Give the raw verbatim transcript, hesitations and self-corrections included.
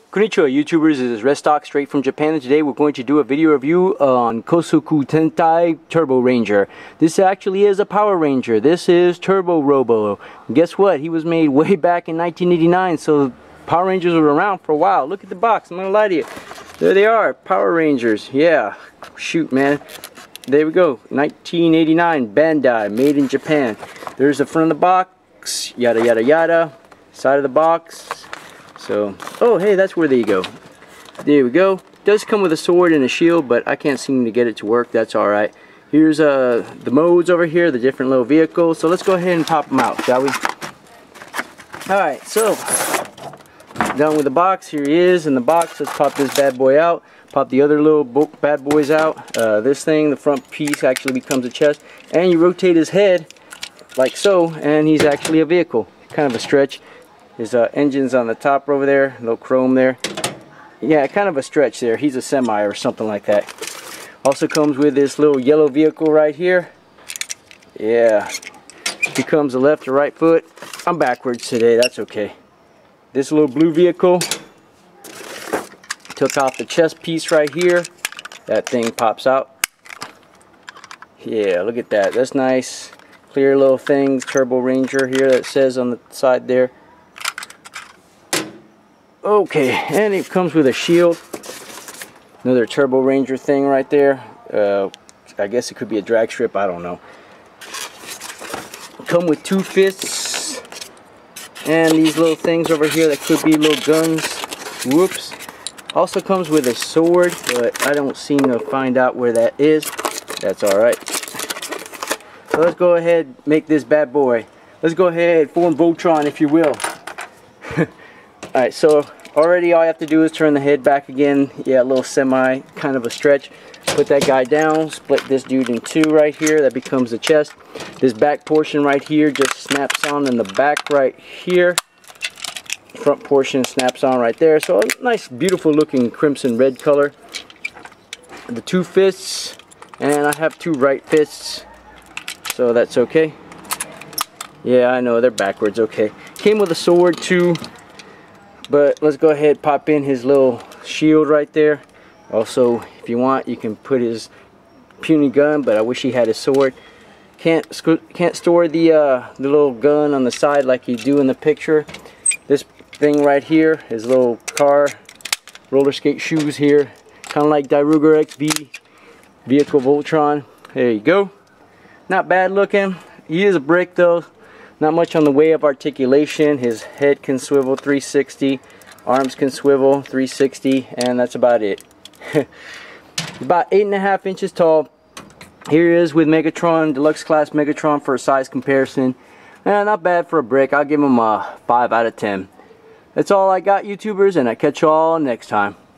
Konnichiwa YouTubers, this is Restock straight from Japan, and today we're going to do a video review on Kosoku Tentai Turbo Ranger. This actually is a Power Ranger. This is Turbo Robo. And guess what? He was made way back in nineteen eighty-nine, so Power Rangers were around for a while. Look at the box, I'm gonna lie to you. There they are, Power Rangers. Yeah, shoot man. There we go, nineteen eighty-nine, Bandai, made in Japan. There's the front of the box, yada yada yada, side of the box. So, oh hey, that's where they go. There we go. Does come with a sword and a shield, but I can't seem to get it to work. That's alright. Here's uh, the modes over here, the different little vehicles. So let's go ahead and pop them out, shall we? Alright, so done with the box. Here he is in the box. Let's pop this bad boy out. Pop the other little bad boys out. Uh, this thing, the front piece actually becomes a chest. And you rotate his head like so, and he's actually a vehicle. Kind of a stretch. His uh, engine's on the top over there, little chrome there. Yeah, kind of a stretch there. He's a semi or something like that. Also comes with this little yellow vehicle right here. Yeah, becomes a left or right foot. I'm backwards today, that's okay. This little blue vehicle, took off the chest piece right here. That thing pops out. Yeah, look at that. That's nice. Clear little things. Turbo Ranger here that says on the side there. Okay, and it comes with a shield. Another Turbo Ranger thing right there. Uh, I guess it could be a drag strip, I don't know. Come with two fists. And these little things over here that could be little guns. Whoops. Also comes with a sword, but I don't seem to find out where that is. That's alright. So let's go ahead and make this bad boy. Let's go ahead, form Voltron if you will. Alright, so already all I have to do is turn the head back again. Yeah, a little semi, kind of a stretch. Put that guy down, split this dude in two right here. That becomes the chest. This back portion right here just snaps on in the back right here. Front portion snaps on right there. So a nice, beautiful looking crimson red color. The two fists, and I have two right fists, so that's okay. Yeah, I know, they're backwards, okay. Came with a sword too. But let's go ahead and pop in his little shield right there. Also, if you want, you can put his puny gun, but I wish he had a sword. Can't can't store the, uh, the little gun on the side like you do in the picture. This thing right here, his little car, roller skate shoes here. Kind of like Dairugger X V, Vehicle Voltron. There you go. Not bad looking. He is a brick though. Not much on the way of articulation. His head can swivel three sixty, arms can swivel three sixty, and that's about it. About eight and a half inches tall. Here he is with Megatron, Deluxe Class Megatron for a size comparison. Eh, not bad for a brick. I'll give him a five out of ten. That's all I got, YouTubers, and I'll catch you all next time.